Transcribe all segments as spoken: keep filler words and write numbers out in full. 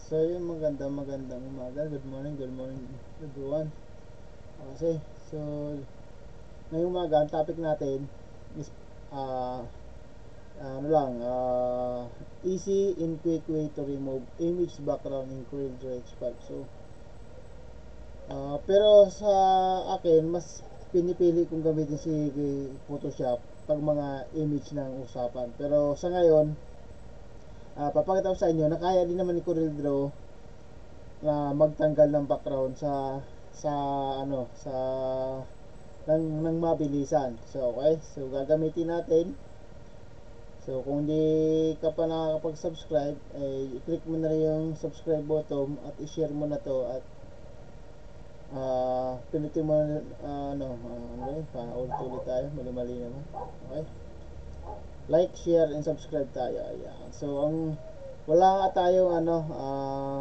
So yun, magandang magandang umaga. Good morning, good morning everyone. Okay, so ngayong umaga ang topic natin is uh, ano lang, uh, easy and quick way to remove image background in CorelDRAW H five. So uh, pero sa akin, mas pinipili kong gamitin si Photoshop pag mga image ng usapan. Pero sa ngayon, uh, papakita ko sa inyo na kaya din naman ni CorelDRAW na magtanggal ng background sa sa ano sa ng, ng mabilisan. So okay, so gagamitin natin. So kung hindi ka pa nakakapag-subscribe, ay i-click mo na rin yung subscribe button at i-share mo na to at uh, pinutin mo uh, ano uh, ano yun, paulit-ulit tayo, mali-mali naman. Okay, like, share, and subscribe tayo. Ayan. So ang wala nga tayong ano uh,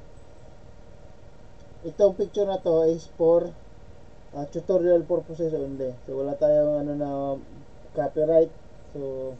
itong picture na to is for uh, tutorial purposes only. So wala tayong ano na copyright. So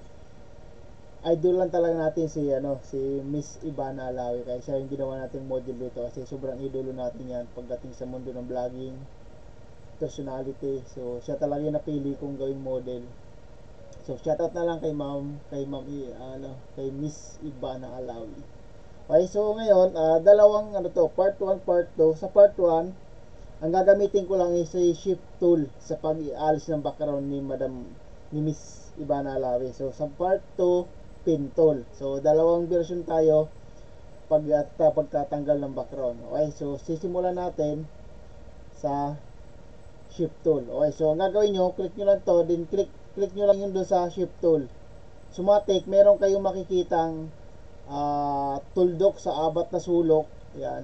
idol lang talaga natin si ano si Miss Ivana Alawi, kaya siya yung ginawa nating model dito kasi sobrang idolo natin yan pagdating sa mundo ng vlogging, personality. So siya talaga yung napili kong gawing model. So shoutout na lang kay ma'am kay ma'am ano kay Miss Ivana Alawi. Okay, so ngayon uh, dalawang ano to, part one, part two. Sa part one, ang gagamitin ko lang is yung shift tool sa pag-ialis ng background ni Madam ni Miss Ivana Alawi. So sa part two, pin tool. So dalawang version tayo pag at uh, pagtatanggal ng background. Okay, so sisimulan natin sa shift tool. Okay, so ang gagawin nyo, click nyo lang to, then click click nyo lang yun doon sa shift tool. Sumatik, meron kayong makikitang uh, tuldok sa apat na sulok. Yan,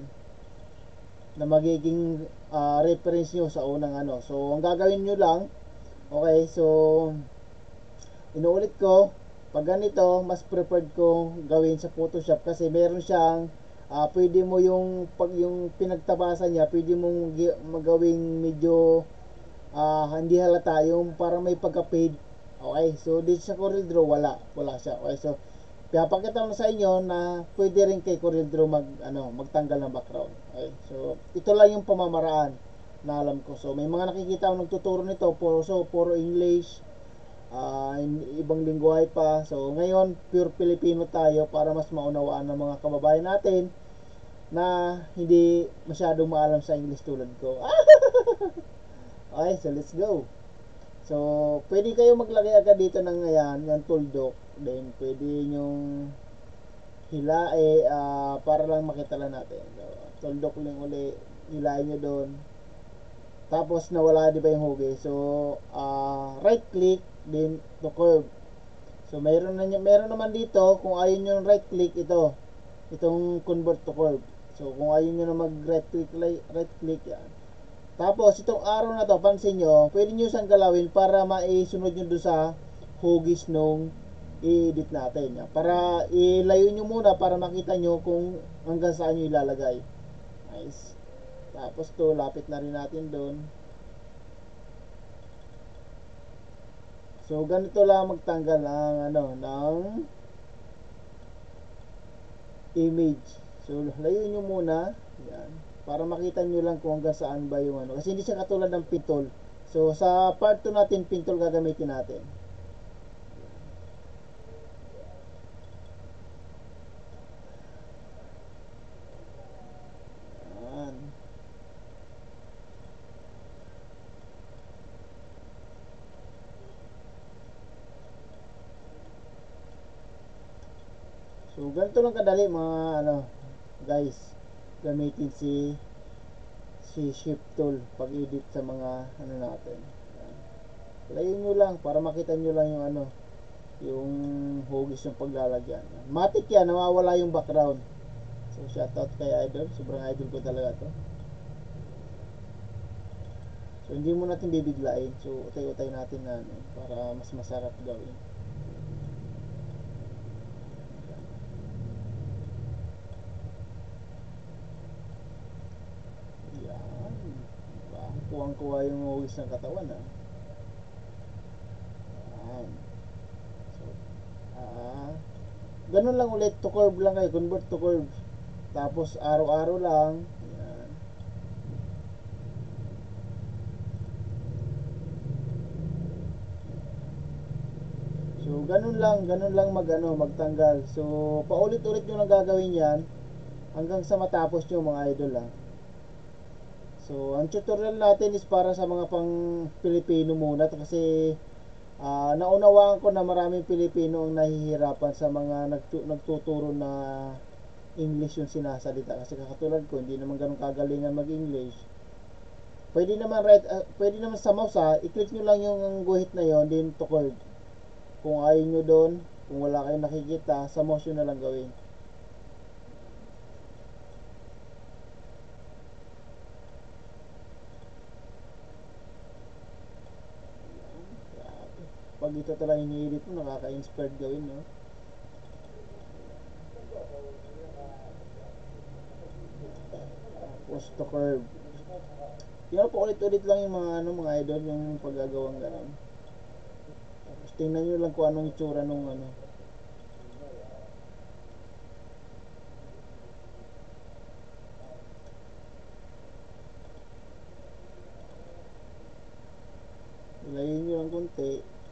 na magiging uh, reference nyo sa unang ano. So ang gagawin nyo lang, okay, so inuulit ko, pag ganito, mas preferred ko gawin sa Photoshop kasi meron siyang uh, pwede mo yung pag yung pinagtabasan niya, pwede mong magawing medyo uh, hindi halata, yung parang may pagka-fade. Okay, so dito sa CorelDRAW wala, wala siya. Okay, so pinapakita ko sa inyo na pwede rin kay CorelDRAW mag ano, magtanggal ng background. Okay, so ito lang yung pamamaraan na alam ko. So may mga nakikita akong nagtuturo nito, puro so puro English, uh, ibang lingwahe pa. So ngayon pure Filipino tayo para mas maunawaan ng mga kababayan natin na hindi masyadong maalam sa English tulad ko. Okay, so let's go. So pwede kayo maglagay agad dito ng ayan, yung tuldok. Then pwede nyong hilae uh, para lang makita lang natin. So, tuldok lang uli, hilain nyo doon. Tapos nawala di ba yung hugis. So uh, right click din to curve. So mayroon na meron naman dito kung ayaw niyo ng right click, ito. Itong convert to curve. So kung ayaw niyo na mag right click, right click yan. Tapos itong arrow na to, pansin nyo, pwede nyo siyang galawin para maisunod nyo doon sa hugis nung i-edit natin. Yan. Para ilayo nyo muna para makita nyo kung hanggang saan nyo ilalagay. Nice. Tapos to, lapit na rin natin doon. So ganito lang magtanggal ng ano, ng image. So layo nyo muna. Yan, para makita nyo lang kung hanggang saan ba yung ano, kasi hindi siya katulad ng pintol. So sa part two natin, pintol gagamitin natin. Yan. So ganito lang kadali mga ano guys, gamitin si si shift tool pag edit sa mga ano natin. Layo nyo lang para makita nyo lang yung ano, yung hugis yung paglalagyan. Matik yan, nawawala yung background. So shoutout kay idol, sobrang idol ko talaga to. So hindi mo natin bibiglain, so utay-utay natin na ano, para mas masarap gawin. Yan, diba? Kuwang-kuwa yung hugis ng katawan, ha. Yan. So ah, ganun lang ulit, to curve lang kayo, convert to curve. Tapos araw-araw lang. Yan. So ganun lang, ganun lang mag ano, magtanggal. So paulit-ulit nyo lang gagawin yan hanggang sa matapos nyo mga idol ha. So ang tutorial natin is para sa mga pang Pilipino muna kasi uh, naunawaan ko na maraming Pilipino ang nahihirapan sa mga nagtu- nagtuturo na English yung sinasalita kasi katulad ko hindi naman ganun kagalingan mag-English. Pwede naman right uh, pwede naman sa mouse ha, i-click nyo lang yung guhit na yon din to chord. Kung ayaw nyo doon, kung wala kayong nakikita, sa mouse nyo na lang gawin. Pag ito talaga ini-edit mo, nakaka-inspired gawin, no? Tapos to curve. Yan po ulit-ulit lang yung mga ano, mga idol, yung paggagawang gano'n. Tapos tingnan nyo lang kung anong itsura nung ano. Ilayin nyo lang konti.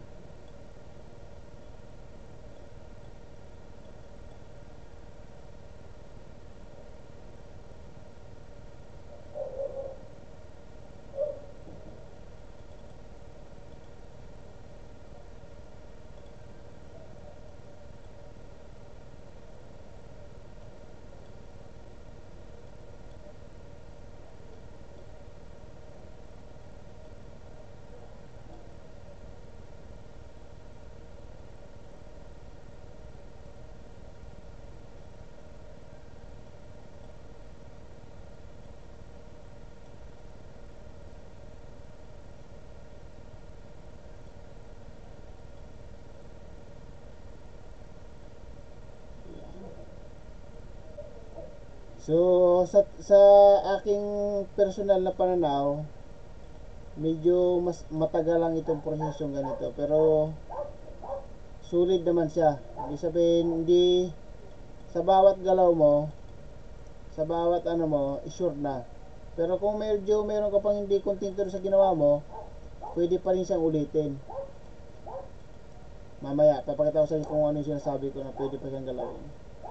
So, sa, sa aking personal na pananaw, medyo mas matagal lang itong prosesong ganito. Pero, sulit naman siya. Ibig sabihin, hindi sa bawat galaw mo, sa bawat ano mo, sure na. Pero kung medyo meron ka pang hindi kontento sa ginawa mo, pwede pa rin siyang ulitin. Mamaya, papakita ko sa inyo kung ano yung sinasabi ko na pwede pa siyang galawin.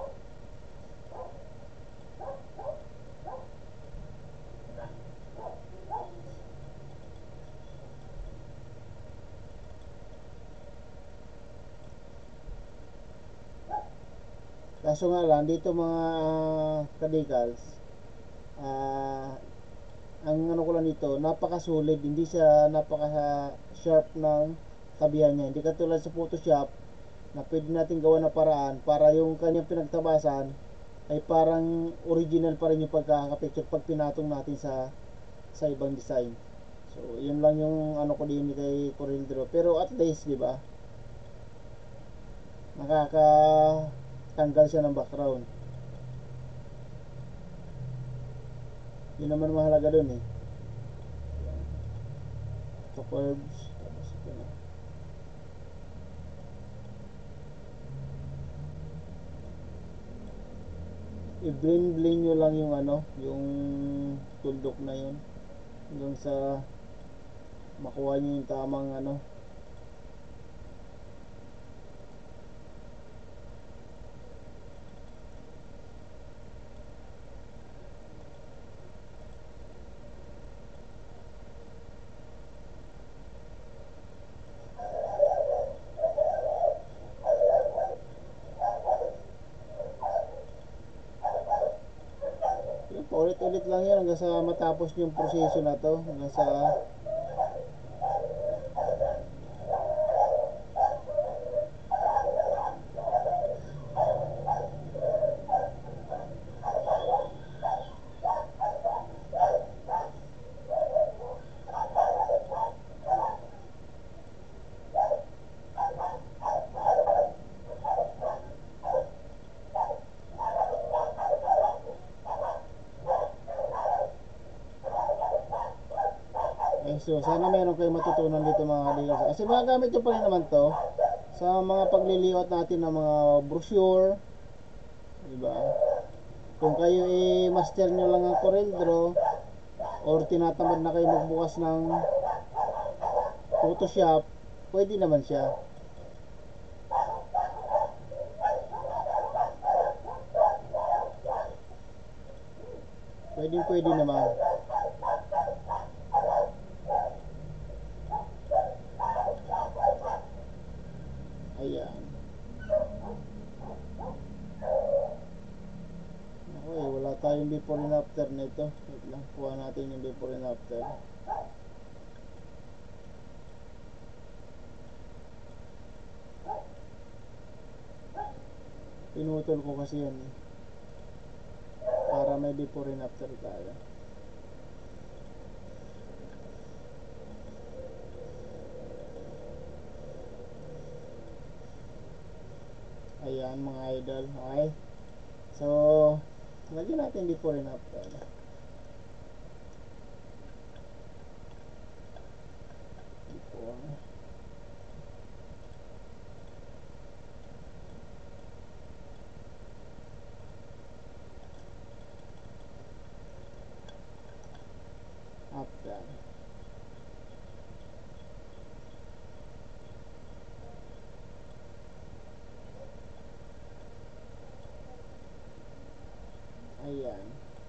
Kaso nga lang, dito mga kadikals, ah, ang ano ko lang dito, napakasulit, hindi siya napaka sharp ng tabihan niya. Hindi katulad sa Photoshop na pwede natin gawa na paraan para yung kanyang pinagtabasan ay parang original pa rin yung pagkakapicture pag pinatong natin sa sa ibang design. So, yun lang yung ano ko din kay Corel Draw. Pero at least, di ba? Nakakatanggal siya ng background. Yun naman mahalaga dun eh. Ito curves. Tapos ito na. I-blend blend nyo lang yung ano, yung tuldok na yun hanggang sa makuha nyo yung tamang ano. Paulit-ulit lang yan hanggang sa matapos yung proseso na to, hanggang sa eh, so sana meron kayong matutunan dito mga kadigas. Kasi magagamit nyo pa rin naman to sa mga pagliliwat natin ng mga brochure, diba? Kung kayo i-master nyo lang ang CorelDRAW or tinatamad na kayo magbukas ng Photoshop, pwede naman siya. Pwede pwede naman. Ayan. Okay, wala tayong before and after nito. Wait lang, kuha natin yung before and after. Pinutol ko kasi yan eh, para may before and after tayo. Ayan mga idol. Okay, so lagyan natin before and after. Before after. Ayan.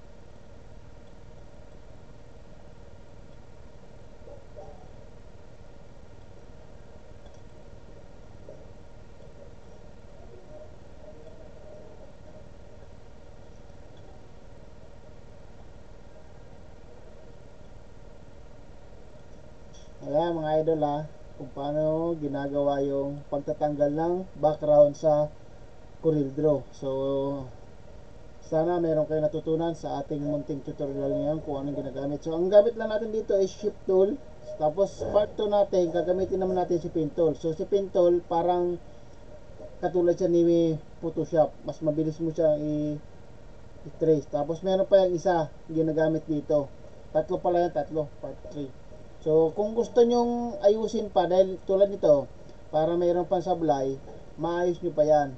Ayan mga idol ha, kung paano ginagawa yung pagtatanggal ng background sa CorelDRAW. So sana meron kayo natutunan sa ating munting tutorial ngayon kung anong ginagamit. So ang gamit lang natin dito is Shift tool. Tapos part two natin, gagamitin naman natin si Pen tool. So si Pen tool parang katulad siya ni Photoshop, mas mabilis mo siya i-trace. Tapos meron pa yung isa ginagamit dito. Tatlo pala yan, tatlo, part three. So kung gusto nyong ayusin pa, dahil tulad nito, para mayroon pang sablay, maayos nyo pa yan.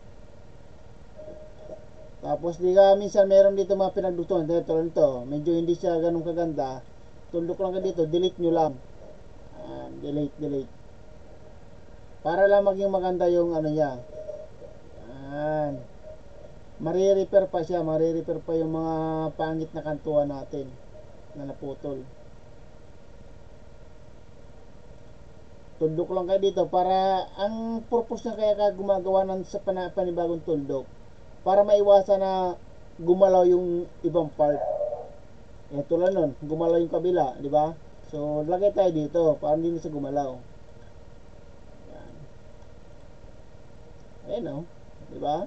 Tapos di ka minsan meron dito mga pinagdutuan, dahil tulad nito, medyo hindi siya ganun kaganda, tundok lang ka dito, delete nyo lang. uh, delete, delete para lang maging maganda yung ano niya. Yan, mare-repair pa siya, mare-repair pa yung mga pangit na kantuan natin na naputol. Tuldok lang kayo dito, para ang purpose na kaya ka gumagawa ng sa panibagong tuldok, para maiwasan na gumalaw yung ibang part. Eh tulad nun, gumalaw yung kabila, di ba? So lagay tayo dito para hindi na siya gumalaw. Yan. Ayan o, di ba?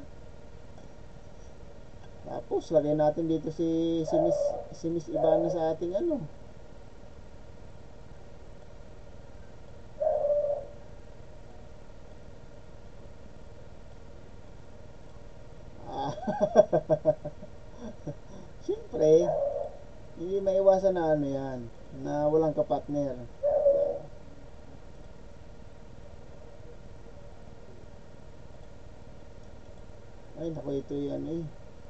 Tapos lagay natin dito si si Miss si Miss Ivana sa ating ano. Siyempre, hindi maiwasan na ano yan, na walang kapatner. Ay, naku, ito yan eh.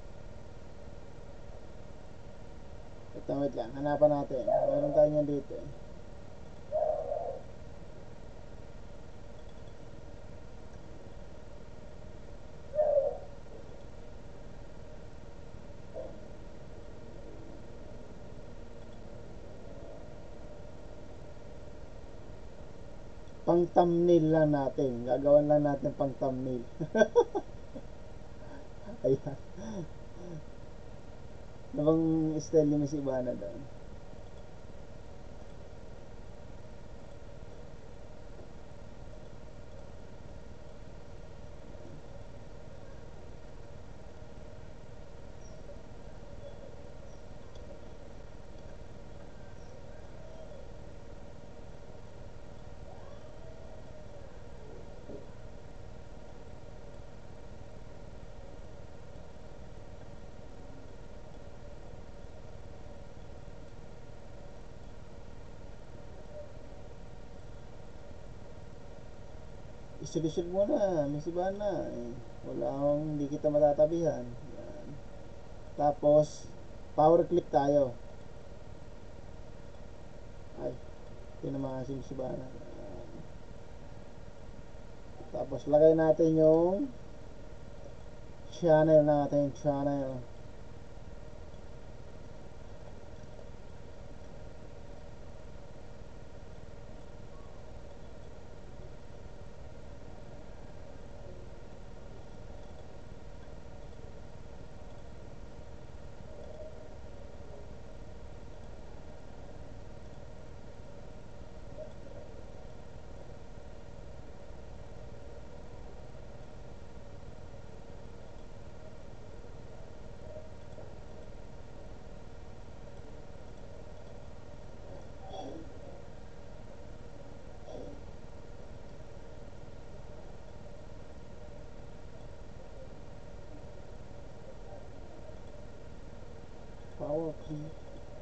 Ito, wait lang, hanapan natin. Meron tayo yan dito eh. Pang thumbnail lang natin. Gagawan lang natin pang thumbnail. Ayan. Ano bang style ni Miss Ivana doon? Isolusyon mo na, Miss Ivana. Eh, wala akong, hindi kita matatabihan. Yan. Tapos, power click tayo. Ay, ito naman ang sinusubahan. Tapos, lagay natin yung channel natin, channel. Power click.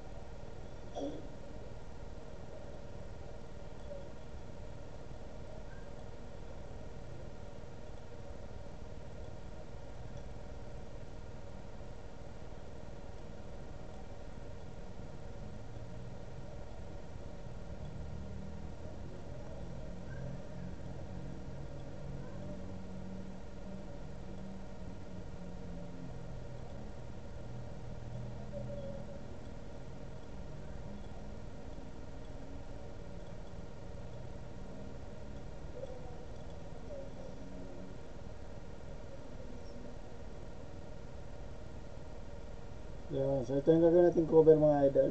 Yun. So, ito yung gagawin natin cover mga idol.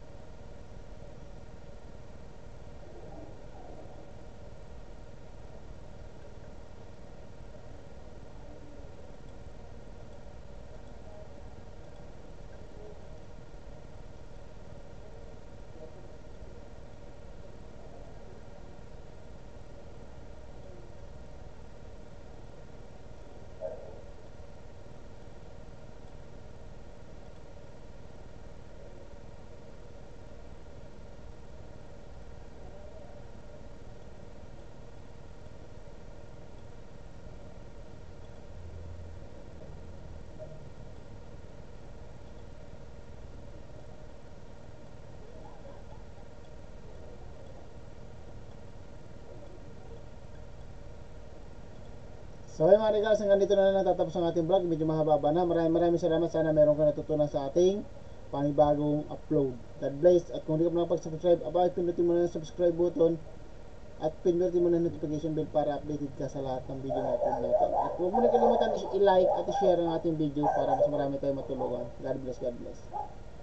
So ay mga regards, hanggang dito na lang natatapos ang ating vlog. Medyo mahaba na. Maraming maraming salamat. Sana meron ka natutunan sa ating panibagong upload. God bless. At kung hindi ka pa nakapag-subscribe, abay, pindutin mo na yung subscribe button at pindutin mo na yung notification bell para updated ka sa lahat ng video natin natin. At huwag mo na kalimutan i-like at i-share ang ating video para mas marami tayong matulungan. God bless, God bless.